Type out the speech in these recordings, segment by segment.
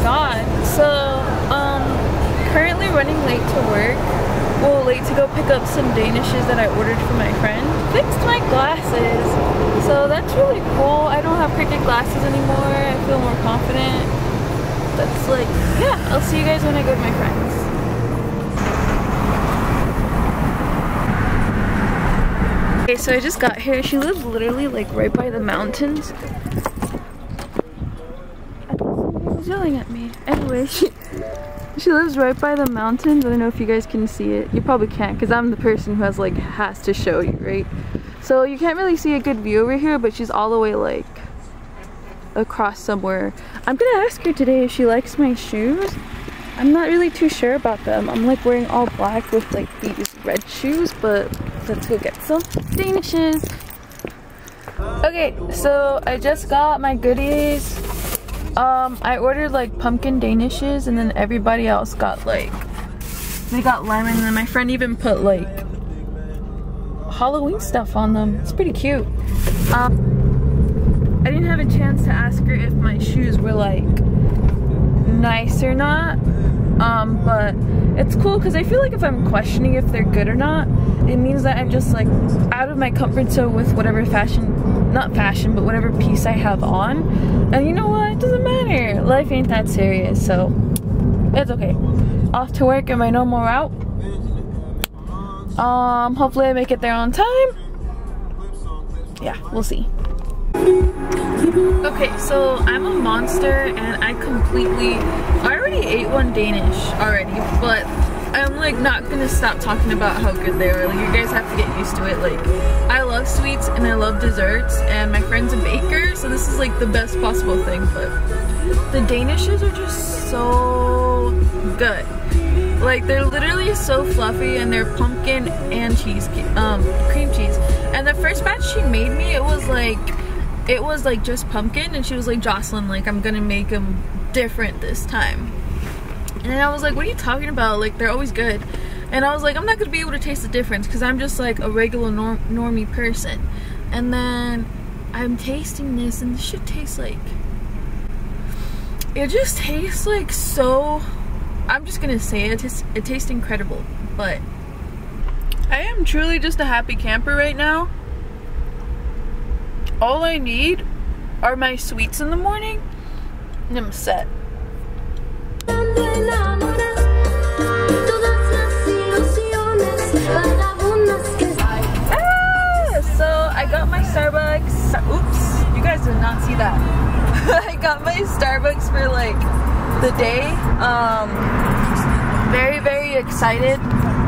god. So, currently running late to work. Well, late to go pick up some Danishes that I ordered for my friend. Fixed my glasses. So that's really cool. I don't have crooked glasses anymore. I feel more confident. That's like, yeah, I'll see you guys when I go to my friends. Okay, so I just got here. She lives literally like right by the mountains. I thought somebody was yelling at me. Anyway, she lives right by the mountains. I don't know if you guys can see it. You probably can't because I'm the person who has to show you, right? So you can't really see a good view over here, but she's all the way like across somewhere. I'm gonna ask her today if she likes my shoes. I'm not really too sure about them. I'm like wearing all black with like these red shoes, but let's go get some Danishes. Okay, so I just got my goodies. I ordered like pumpkin Danishes, and then everybody else got like, they got lemon, and then my friend even put like Halloween stuff on them. It's pretty cute. I didn't have a chance to ask her if my shoes were like nice or not, but it's cool because I feel like if I'm questioning if they're good or not, it means that I'm just like out of my comfort zone with whatever not fashion, but whatever piece I have on. And you know what? It doesn't matter. Life ain't that serious, so it's okay. Off to work in my normal route. Hopefully I make it there on time. Yeah, we'll see. Okay, so I'm a monster and I already ate one Danish already, but I'm like not gonna stop talking about how good they are. Like, you guys have to get used to it. Like, I love sweets and I love desserts, and my friend's a baker, so this is like the best possible thing. But the Danishes are just so good. Like, they're literally so fluffy, and they're pumpkin and cheese, cream cheese. And the first batch she made me, it was like just pumpkin, and she was like, Jocelyn, like, I'm gonna make them different this time. And then I was like, what are you talking about? Like, they're always good. And I was like, I'm not gonna be able to taste the difference because I'm just like a regular normie person. And then I'm tasting this, and this shit tastes like, it just tastes like so, I'm just gonna say it tastes incredible. But I am truly just a happy camper right now. All I need are my sweets in the morning, and I'm set. So I got my Starbucks. Oops, you guys did not see that. I got my Starbucks for like the day. Very, very excited.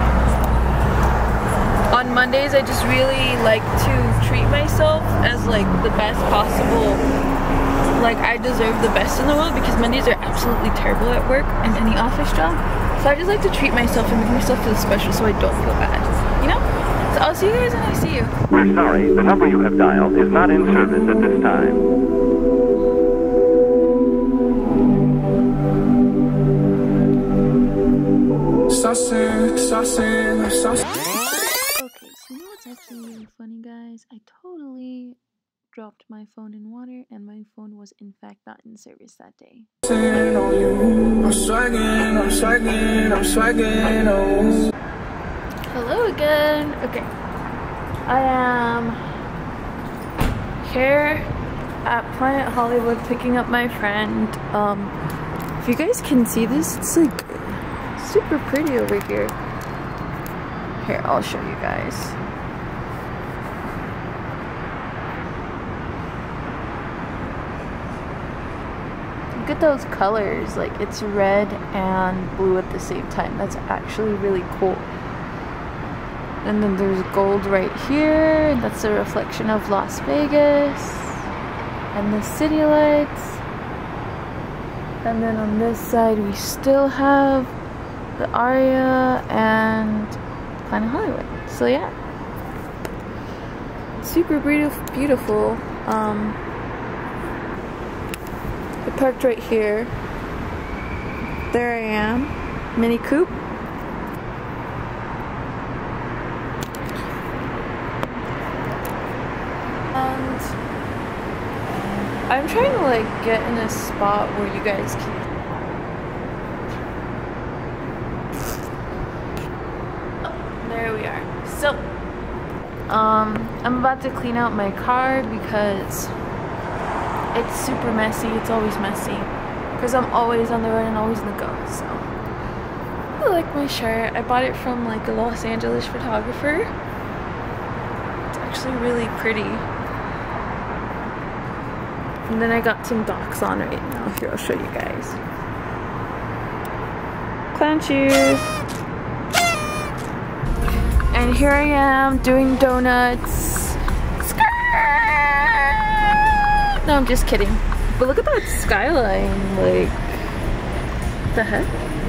On Mondays, I just really like to treat myself as like the best possible. Like, I deserve the best in the world because Mondays are absolutely terrible at work and any office job. So I just like to treat myself and make myself feel special so I don't feel bad, you know? So I'll see you guys when I see you. We're sorry, the number you have dialed is not in service at this time. Okay, so you know what's actually really funny, guys? I totally dropped my phone in water, and my phone was in fact not in service that day. I'm swagging. Hello again. Okay, I am here at Planet Hollywood picking up my friend. If you guys can see this, it's like super pretty over here. Here, I'll show you guys. Look at those colors, like it's red and blue at the same time. That's actually really cool. And then there's gold right here, and that's a reflection of Las Vegas and the city lights. And then on this side we still have the Aria and Planet Hollywood. So yeah, super beautiful. I parked right here. There I am, Mini Coupe. And I'm trying to like get in a spot where you guys can there we are. So, I'm about to clean out my car because it's super messy. It's always messy because I'm always on the road and always on the go. So, I like my shirt. I bought it from like a Los Angeles photographer. It's actually really pretty. And then I got some Docs on right now. Here, I'll show you guys. Clown shoes. And here I am doing donuts. Skirt! No, I'm just kidding. But look at that skyline. Like, the heck?